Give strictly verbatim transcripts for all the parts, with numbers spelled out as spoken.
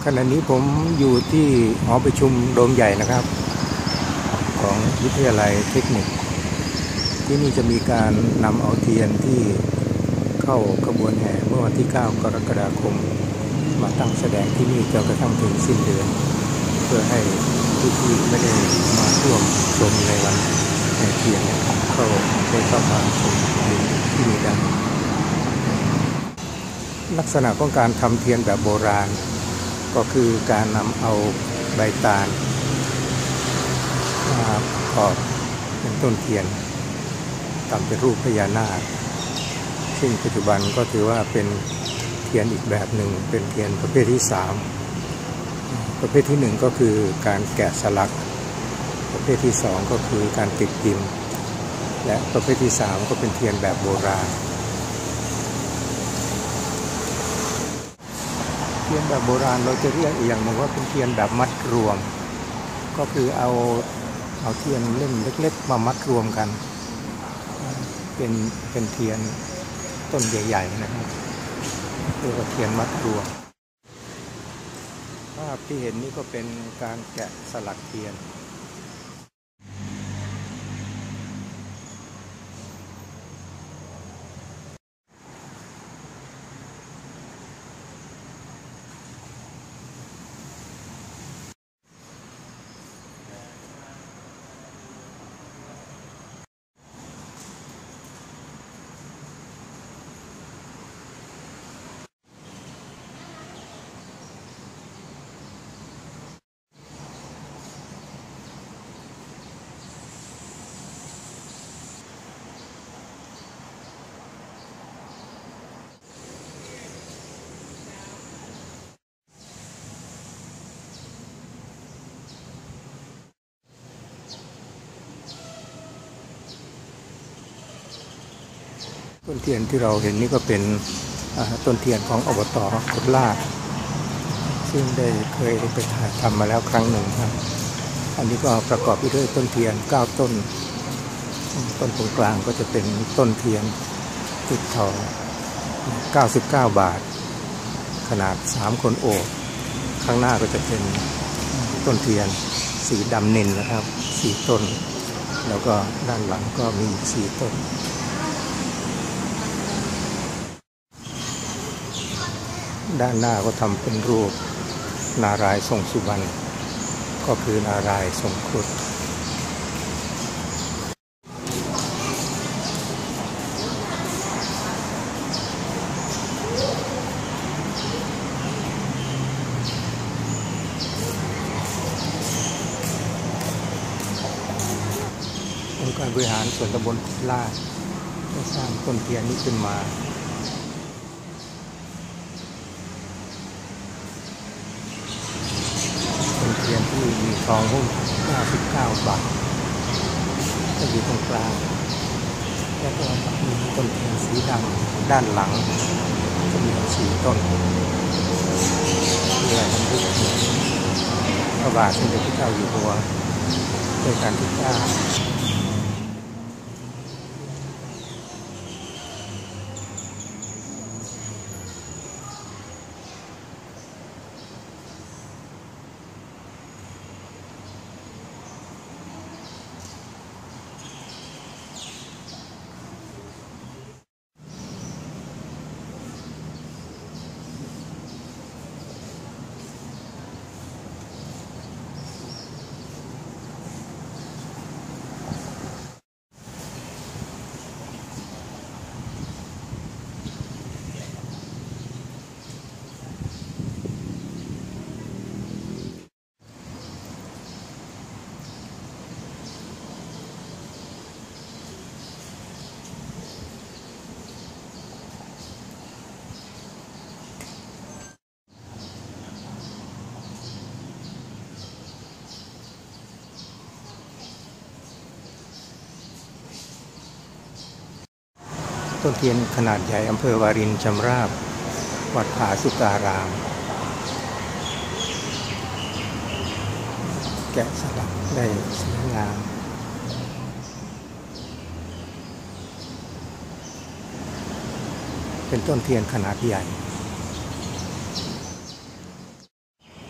ขณะนี้ผมอยู่ที่หอประชุมโดมใหญ่นะครับของวิทยาลัยเทคนิคที่นี่จะมีการนำเอาเทียนที่เข้าขบวนแห่เมื่อวันที่เก้ากรกฎาคมมาตั้งแสดงที่นี่จนกระทั่งถึงสิ้นเดือนเพื่อให้ผู้ที่ไม่ได้มาร่วมชมในวันแห่เทียนเข้าได้เข้ามาชมที่นี่ได้ลักษณะของการทำเทียนแบบโบราณก็คือการนำเอาใบตาลมาประกอบเป็นต้นเทียนทำเป็นรูปพญานาคซึ่งปัจจุบันก็ถือว่าเป็นเทียนอีกแบบหนึ่งเป็นเทียนประเภทที่สามประเภทที่หนึ่งก็คือการแกะสลักประเภทที่สองก็คือการติดพิมพ์และประเภทที่สามก็เป็นเทียนแบบโบราณเทียนแบบโบราณเราจะเรียกอีกอย่างหนึ่งว่าเป็นเทียนแบบมัดรวมก็คือเอาเอาเทียนเล่มเล็กๆมามัดรวมกันเป็นเป็นเทียนต้นใหญ่ๆนะครับเรียกว่าเทียนมัดรวมภาพที่เห็นนี้ก็เป็นการแกะสลักเทียนต้นเทียนที่เราเห็นนี่ก็เป็นต้นเทียนของอบต.กุฎลาดซึ่งได้เคยไปถ่ายทำมาแล้วครั้งหนึ่งครับอันนี้ก็ประกอบไปด้วยต้นเทียนเก้าต้นต้นตรงกลางก็จะเป็นต้นเทียนติดทองเก้าสิบเก้าบาทขนาดสามคนโอบข้างหน้าก็จะเป็นต้นเทียนสีดำนิลนะครับสี่ต้นแล้วก็ด้านหลังก็มีสี่ต้นด้านหน้าก็ทำเป็นรูปนารายณ์ทรงสุบรรณก็คือนารายณ์ทรงครุฑองค์การบริหารส่วนตำบลกุฎลาดได้สร้างต้นเทียนนี้ขึ้นมาเทียนที่มีทองหุ้มเก้าสิบเก้าบาทจะอยู่ตรงกลางแล้วก็มีต้นเทียนสีดำด้านหลังจะมีสี่ต้นเพื่อทำให้พระบาทสมเด็จพระเจ้าอยู่หัวรัชกาลที่เก้าต้นเทียนขนาดใหญ่อำเภอวารินชำราบวัดผาสุการามแกะสลักได้สวยงาม เป็นต้นเทียนขนาดใหญ่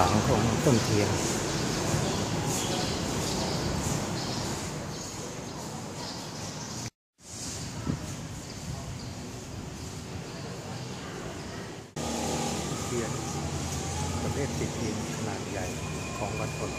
หลังของต้นเทียนเทียนประเภทติดดินขนาดใหญ่ของวัดพล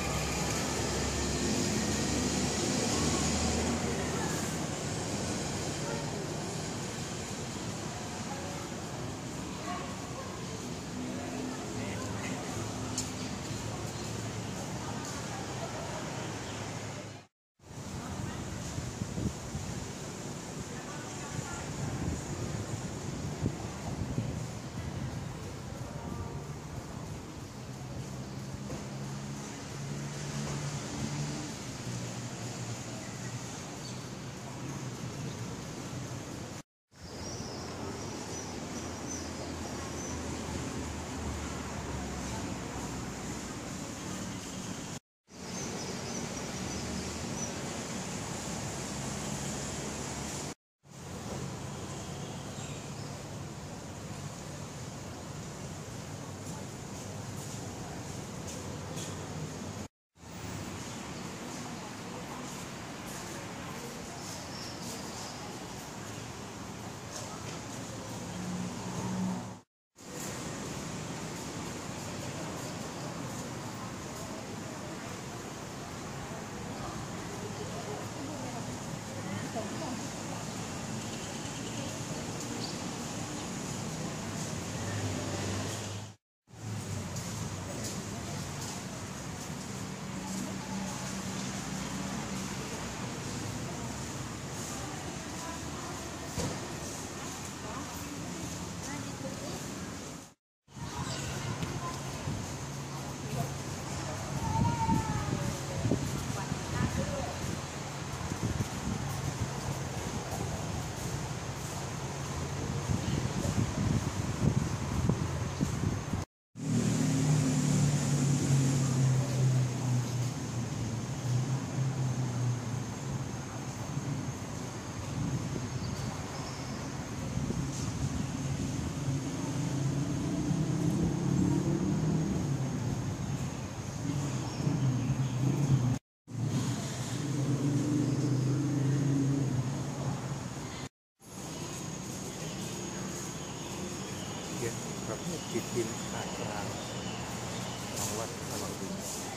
เทียนประเภทติดดินขนาดกลางของวัดพลังดิน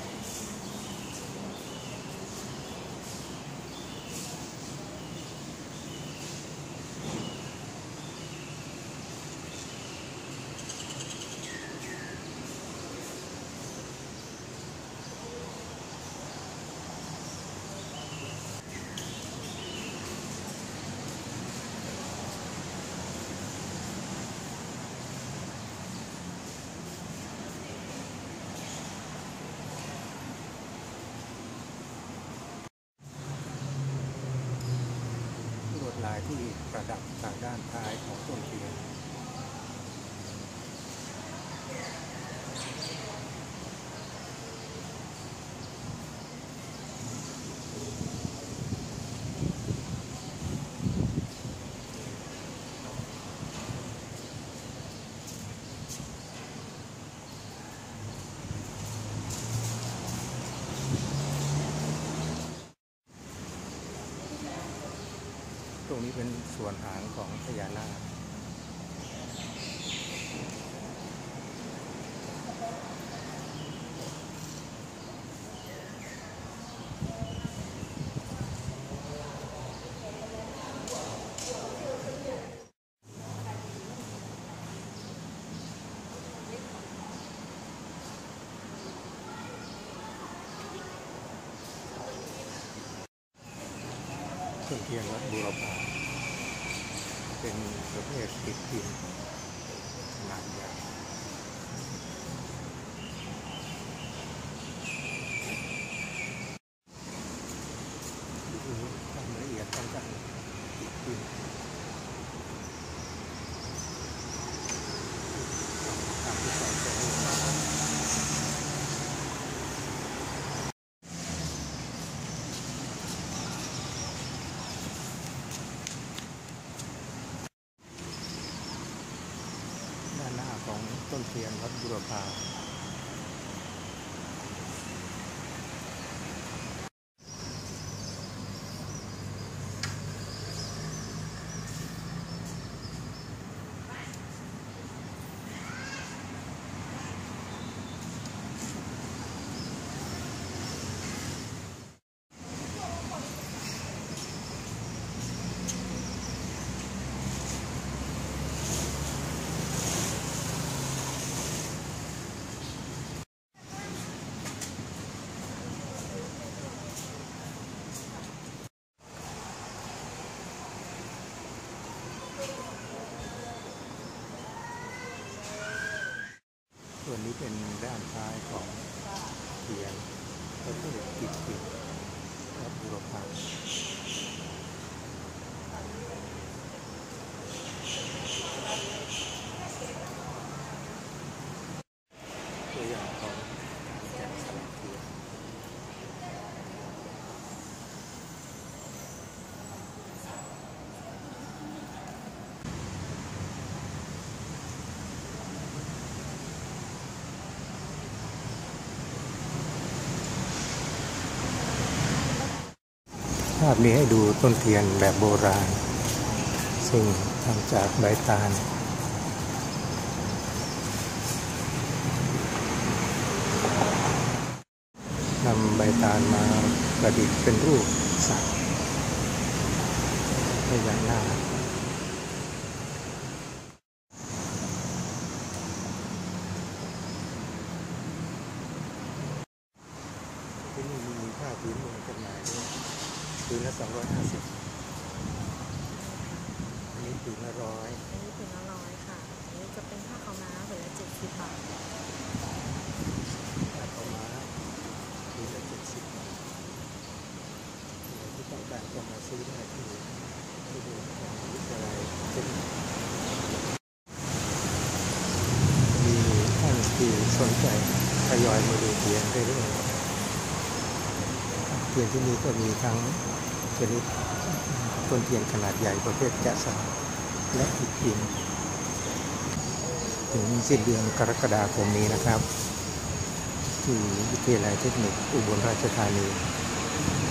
ลายที่ประดับทางด้านท้ายของต้นเทียนตรงนี้เป็นส่วนหางของพญานาคต้นเทียนวัดบูรพาเป็นประเภทติดดินขนาดใหญ่ดูความละเอียดของการติดดินตามที่ใส่ใจของต้นเทียนวัดบูรพาส่วนนี้เป็นด้านท้ายของเทียนประเภทกิจกิจและบุรพาตัวอย่างของแกะสลักเทียนภาพนี้ให้ดูต้นเทียนแบบโบราณซึ่งทำจากใบตาลนำใบตาลมาประดิษฐ์เป็นรูปสัตว์ให้อย่างน่ารักที่นี่มีผ้าพื้นเมืองจำหน่ายด้วยพื้นละสองร้อยห้าสิบอันนี้ผืนละร้อยอันนี้ผืนละร้อยค่ะอันนี้จะเป็นผ้าขาวม้าผืนละเจ็ดสิบบาทผ้าขาวม้าผืนละเจ็ดสิบบาทที่ต้องการก็มาซื้อได้ที่ที่ดูของวิทยาลัยเทคนิคมีท่านที่สนใจทยอยมาดูเทียนเรื่อยๆเทียนที่นี่ก็มีทั้งชนิดต้นเทียนขนาดใหญ่ประเภทแกะสลักและอีกพิมพ์ถึงสิ้นเดือนกรกฎาคมนี้นะครับที่วิทยาลัยเทคนิคอุบลราชธานี